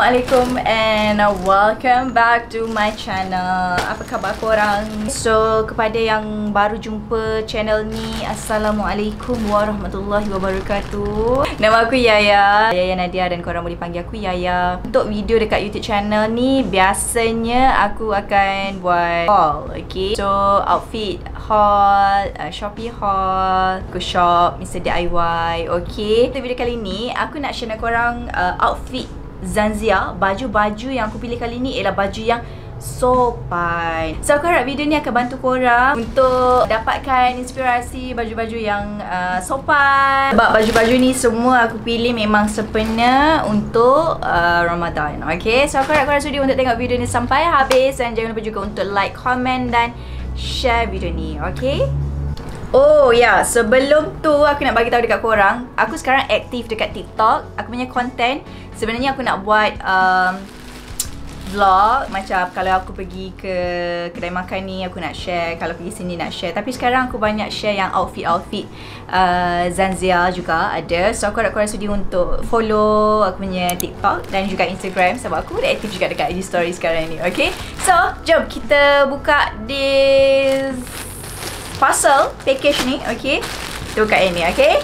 Assalamualaikum and welcome back to my channel. Apa khabar korang? So, kepada yang baru jumpa channel ni, Assalamualaikum warahmatullahi wabarakatuh. Nama aku Yaya Nadia dan korang boleh panggil aku Yaya. Untuk video dekat YouTube channel ni, biasanya aku akan buat haul, okay? So, outfit haul, Shopee haul, aku shop, Mr. DIY, okay? Untuk video kali ni, aku nak share dengan korang outfit Zanzibar. Baju-baju yang aku pilih kali ni ialah baju yang sopan. So aku harap video ni akan bantu korang untuk dapatkan inspirasi baju-baju yang sopan. Sebab baju-baju ni semua aku pilih memang sempena untuk Ramadan. Okay, so aku harap korang sudi untuk tengok video ni sampai habis. Dan jangan lupa juga untuk like, komen dan share video ni. Okay. Oh ya, sebelum tu aku nak bagi tahu dekat korang, aku sekarang aktif dekat TikTok. Aku punya content sebenarnya aku nak buat vlog, macam kalau aku pergi ke kedai makan ni aku nak share, kalau pergi sini nak share. Tapi sekarang aku banyak share yang outfit Zanzibar juga ada. So aku harap korang sudi untuk follow aku punya TikTok dan juga Instagram, sebab aku dah aktif juga dekat IG story sekarang ni. Okay, so jom kita buka this parcel package ni. Okay, kita buka ini. Okay,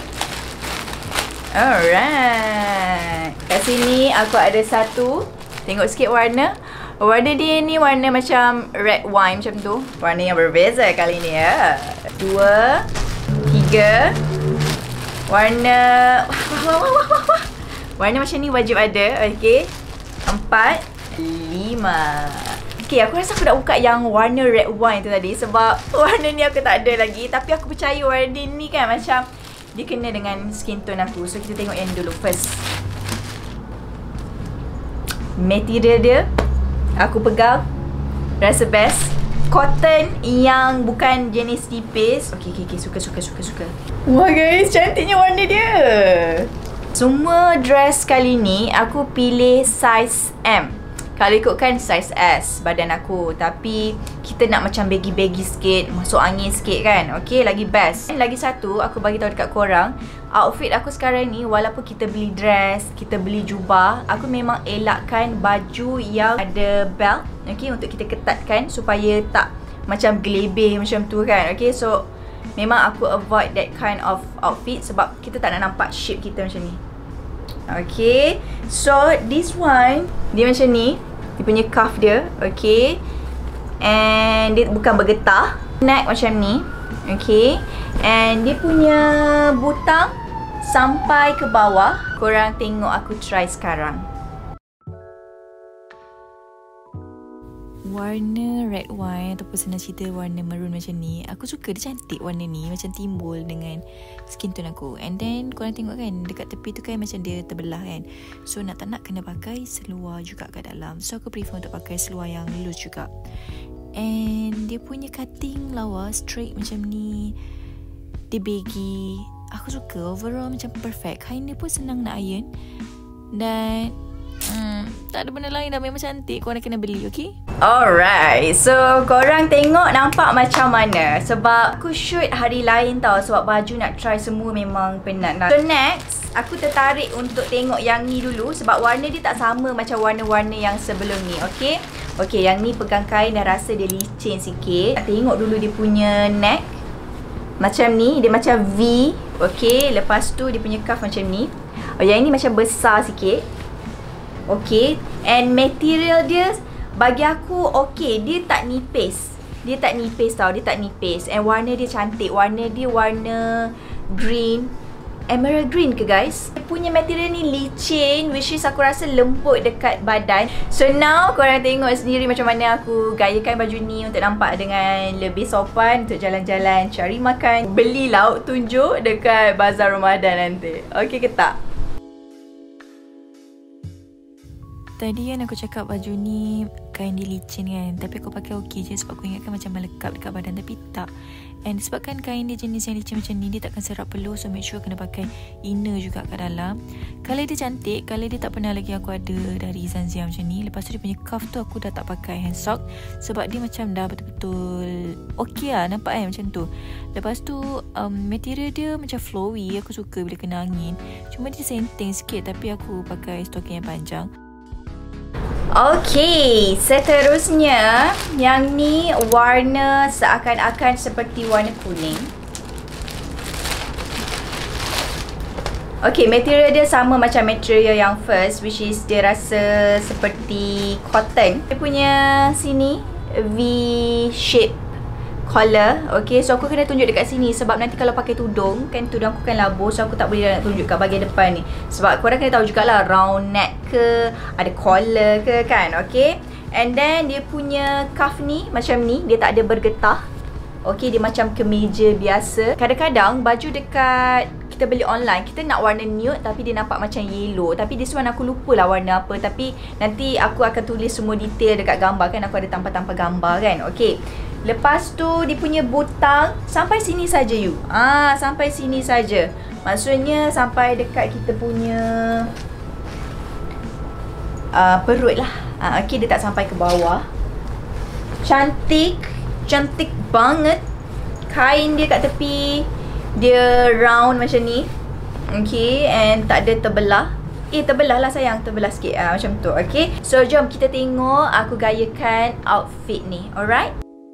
alright, kat sini aku ada satu. Tengok sikit warna. Warna dia ni warna macam red wine macam tu. Warna yang berbeza kali ni ya. 2, 3. Warna wah. Warna macam ni wajib ada. Okay, 4, 5. Okay, aku rasa aku nak buka yang warna red wine tu tadi, sebab warna ni aku tak ada lagi. Tapi aku percaya warna ni kan macam dia kena dengan skin tone aku. So kita tengok yang ni dulu first. Material dia aku pegang, rasa best. Cotton yang bukan jenis tipis. Okay, suka. Wah guys, cantiknya warna dia. Semua dress kali ni aku pilih size M. Kalau ikutkan size S badan aku, tapi kita nak macam baggy sikit, masuk angin sikit kan. Okay, lagi best. Dan lagi satu, aku bagi tahu dekat korang, outfit aku sekarang ni, walaupun kita beli dress, kita beli jubah, aku memang elakkan baju yang ada belt. Okay, untuk kita ketatkan supaya tak macam gelebih macam tu kan. Okay, so memang aku avoid that kind of outfit sebab kita tak nak nampak shape kita macam ni. Okay, so this one dia macam ni. Dia punya cuff dia, okay, and dia bukan bergetah. Neck macam ni, okay, and dia punya butang sampai ke bawah. Korang tengok aku try sekarang. Warna red wine ataupun senang cerita warna maroon macam ni, aku suka, dia cantik warna ni, macam timbul dengan skin tone aku. And then korang tengok kan, dekat tepi tu kan macam dia terbelah kan. So nak tak nak kena pakai seluar juga kat dalam. So aku prefer untuk pakai seluar yang loose juga. And dia punya cutting lawa, straight macam ni. Dia baggy. Aku suka, overall macam perfect. Kain dia pun senang nak iron. Dan tak ada benda lain dah, memang cantik. Korang kena beli, okay? Alright, so korang tengok nampak macam mana. Sebab aku shoot hari lain tau, sebab baju nak try semua memang penat lah. So next, aku tertarik untuk tengok yang ni dulu, sebab warna dia tak sama macam warna-warna yang sebelum ni. Okay, okay, yang ni pegang kain dan rasa dia licin sikit. Tengok dulu dia punya neck macam ni, dia macam V. Okay, lepas tu dia punya cuff macam ni. Oh, yang ni macam besar sikit. Okay, and material dia bagi aku okay, dia tak nipis. Dia tak nipis tau, dia tak nipis. And warna dia cantik. Warna dia warna green, emerald green ke guys? Dia punya material ni licin, which is aku rasa lembut dekat badan. So now korang tengok sendiri macam mana aku gayakan baju ni untuk nampak dengan lebih sopan untuk jalan-jalan, cari makan, beli lauk tunjuk dekat bazar Ramadan nanti. Okay ke tak? Tadi kan aku cakap baju ni kain dia licin kan, tapi aku pakai okey je sebab aku ingatkan macam melekat dekat badan, tapi tak. And disebabkan kain dia jenis yang licin macam ni, dia takkan serap peluh. So make sure kena pakai inner juga kat dalam. Colour dia cantik, colour dia tak pernah lagi aku ada dari Zanzibar macam ni. Lepas tu dia punya cuff tu aku dah tak pakai hand sock sebab dia macam dah betul-betul okey lah, nampak kan macam tu. Lepas tu material dia macam flowy, aku suka bila kena angin. Cuma dia senting sikit, tapi aku pakai stocking yang panjang. Okay, seterusnya yang ni warna seakan-akan seperti warna kuning. Okay, material dia sama macam material yang first, which is dia rasa seperti cotton. Dia punya sini V shape collar. Okay, so aku kena tunjuk dekat sini sebab nanti kalau pakai tudung, kan tudung aku kan labuh, so aku tak boleh nak tunjuk kat bahagian depan ni. Sebab korang kena tahu jugalah round neck ke, ada collar ke kan. Okay, and then dia punya cuff ni macam ni, dia tak ada bergetah. Okay, dia macam kemeja biasa. Kadang-kadang baju dekat kita beli online, kita nak warna nude tapi dia nampak macam yellow. Tapi this one aku lupa lah warna apa. Tapi nanti aku akan tulis semua detail dekat gambar kan. Aku ada tampal-tampal gambar kan. Okay, lepas tu dia punya butang sampai sini saja you. Sampai sini saja. Maksudnya sampai dekat kita punya perut lah. Okay, dia tak sampai ke bawah. Cantik. Cantik banget. Kain dia kat tepi dia round macam ni. Okay, and tak ada terbelah. Terbelah lah sayang, terbelah sikit macam tu. Okay, so jom kita tengok aku gayakan outfit ni. Alright.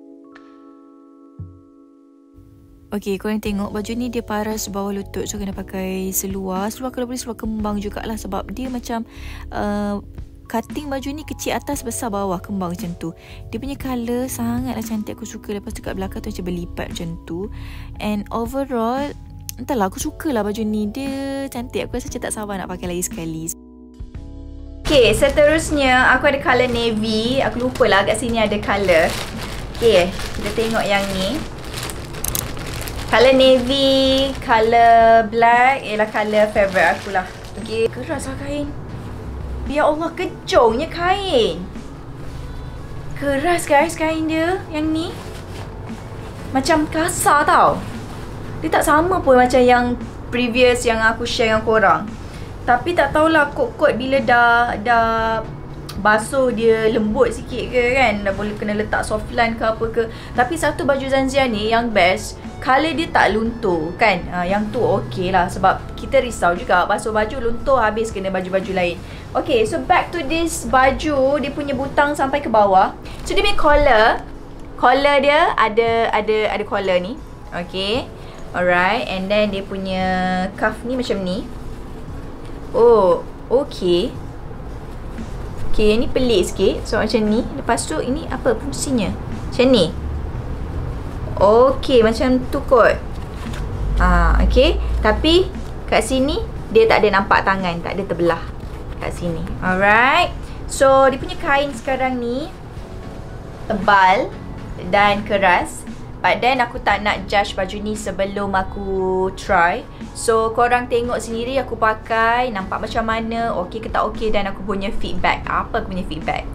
Okay, korang tengok baju ni dia paras bawah lutut. So kena pakai seluar. Seluar kalau boleh seluar kembang jugalah sebab dia macam cutting baju ni kecil atas besar bawah, kembang macam tu. Dia punya colour sangatlah cantik, aku suka. Lepas tu kat belakang tu macam berlipat macam tu. And overall, entahlah, aku sukalah baju ni. Dia cantik, aku rasa macam tak sabar nak pakai lagi sekali. Okay, seterusnya aku ada colour navy. Aku lupa lah kat sini ada colour. Okay, kita tengok yang ni. Colour navy, colour black ialah colour favourite aku lah. Okay, keras lah kain. Ya Allah, kejongnya kain. Keras guys kain dia yang ni. Macam kasar tau. Dia tak sama pun macam yang previous yang aku share dengan korang. Tapi tak tahulah kot-kot bila dah basuh dia lembut sikit ke kan. Dah boleh kena letak softline ke apa ke. Tapi satu baju Zanzia ni yang best, colour dia tak luntur kan. Yang tu okey lah. Sebab kita risau juga basuh baju luntur, habis kena baju-baju lain. Okay, so back to this baju. Dia punya butang sampai ke bawah. So dia punya collar dia ada collar ni. Okay, alright. And then dia punya cuff ni macam ni. Oh, okay. Okay, yang ni pelik sikit. So macam ni. Lepas tu ini apa fungsinya? Macam ni. Okay, macam tu kot. Okay. Tapi kat sini dia tak ada nampak tangan, tak ada terbelah kat sini. Alright. So dia punya kain sekarang ni tebal dan keras. But then aku tak nak judge baju ni sebelum aku try. So korang tengok sendiri aku pakai, nampak macam mana, okey ke tak okey, dan aku punya feedback. Apa aku punya feedback?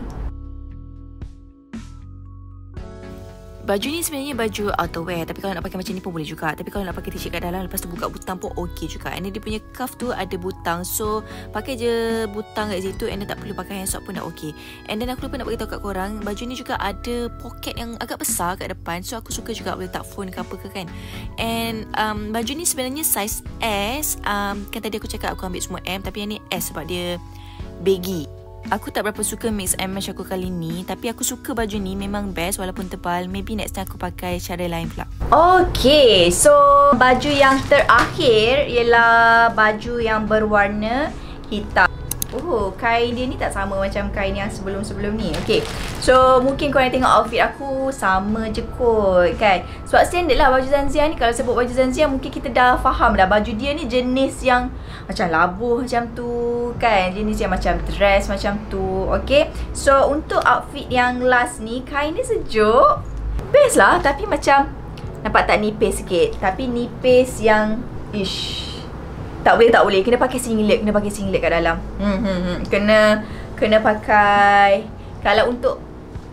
Baju ni sebenarnya baju outerwear, tapi kalau nak pakai macam ni pun boleh juga. Tapi kalau nak pakai t-shirt kat dalam, lepas tu buka butang pun okey juga. And then dia punya cuff tu ada butang, so pakai je butang kat situ. And then tak perlu pakai handsock pun dah okey. And then aku lupa nak beritahu kat korang, baju ni juga ada pocket yang agak besar kat depan. So aku suka juga boleh letak phone ke apa ke kan. And baju ni sebenarnya size S. Kan tadi aku cakap aku ambil semua M, tapi yang ni S sebab dia baggy. Aku tak berapa suka mix and match aku kali ni, tapi aku suka baju ni, memang best walaupun tebal. Maybe next time aku pakai cara lain pula. Okay, so baju yang terakhir ialah baju yang berwarna hitam. Oh, kain dia ni tak sama macam kain yang sebelum-sebelum ni. Okay, so mungkin korang tengok outfit aku sama je kot kan. Sebab standard lah baju Zanzia ni. Kalau sebut baju Zanzia mungkin kita dah faham dah baju dia ni jenis yang macam labuh macam tu kan. Jenis yang macam dress macam tu. Okay, so untuk outfit yang last ni, kain dia sejuk, best lah. Tapi macam nampak tak nipis sikit. Tapi nipis yang tak boleh. Kena pakai singlet. Kena pakai singlet kat dalam. Kena pakai. Kalau untuk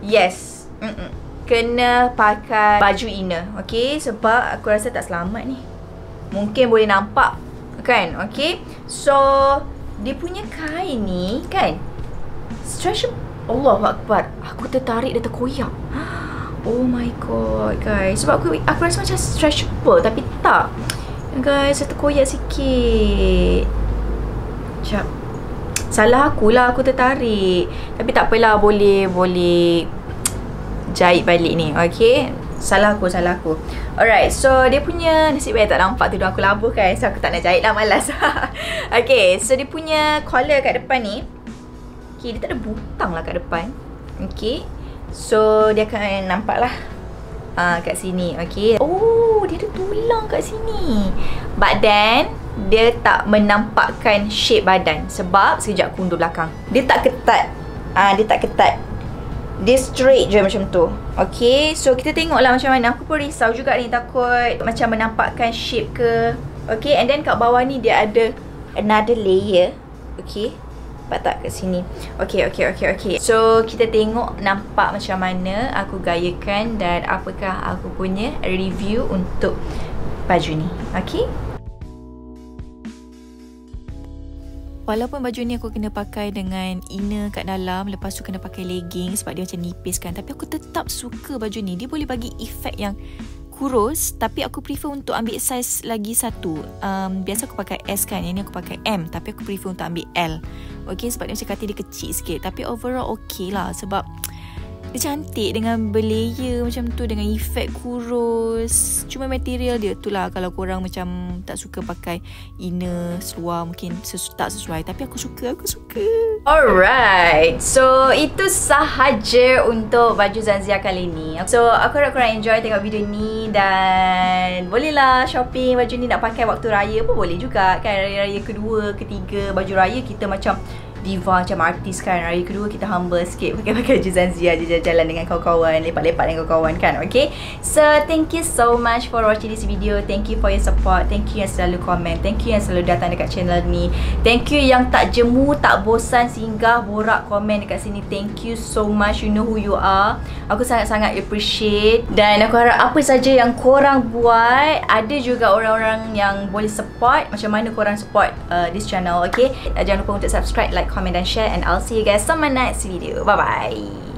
kena pakai baju inner. Okay, sebab aku rasa tak selamat ni. Mungkin boleh nampak kan. Okay, so dia punya kain ni kan stretchable. Allahu Akbar, aku tertarik, dia terkoyak. Oh my god guys. Sebab aku rasa macam stretchable, tapi tak guys, saya terkoyak sikit. Sekejap. Salah aku lah, aku tertarik. Tapi tak apalah, boleh jahit balik ni. Okay, salah aku. Alright, so dia punya, nasib baik tak nampak tudung aku labuh kan, so aku tak nak jahit lah, malas. Okay, so dia punya collar kat depan ni, okay, dia tak ada butang lah kat depan. Okay, so dia akan nampak lah kat sini. Okay, oh, dia ada tulang kat sini, but then dia tak menampakkan shape badan. Sebab sekejap aku undur belakang, dia tak ketat. Dia straight je macam tu. Okay, so kita tengoklah macam mana. Aku pun risau juga ni, takut macam menampakkan shape ke. Okay, and then kat bawah ni dia ada another layer. Okay, nampak tak kat sini? Okay. So kita tengok nampak macam mana aku gayakan dan apakah aku punya review untuk baju ni. Okay, walaupun baju ni aku kena pakai dengan inner kat dalam, lepas tu kena pakai legging sebab dia macam nipis kan, tapi aku tetap suka baju ni. Dia boleh bagi efek yang kurus, tapi aku prefer untuk ambil saiz lagi satu. Biasa aku pakai S kan, yang ni aku pakai M, tapi aku prefer untuk ambil L. Okay, sebab dia macam kata dia kecil sikit, tapi overall okay lah sebab dia cantik dengan berlayer macam tu, dengan efek kurus. Cuma material dia tu lah, kalau korang macam tak suka pakai inner seluar mungkin tak sesuai, tapi aku suka. Alright, so itu sahaja untuk baju Zanzia kali ni. So aku harap korang enjoy tengok video ni, dan bolehlah shopping baju ni nak pakai waktu raya pun boleh juga kan. Raya kedua, ketiga, baju raya kita macam diva, macam artis kan. Raya kedua kita humble sikit, pakai baju Zanzia je, jalan dengan kawan-kawan, lepak-lepak dengan kawan-kawan kan. Okay, so thank you so much for watching this video. Thank you for your support. Thank you yang selalu komen. Thank you yang selalu datang dekat channel ni. Thank you yang tak jemu, tak bosan singgah borak komen dekat sini. Thank you so much. You know who you are. Aku sangat-sangat appreciate, dan aku harap apa saja yang korang buat, ada juga orang-orang yang boleh support macam mana korang support this channel. Okay, jangan lupa untuk subscribe, like, comment dan share, and I'll see you guys on my next video. Bye bye.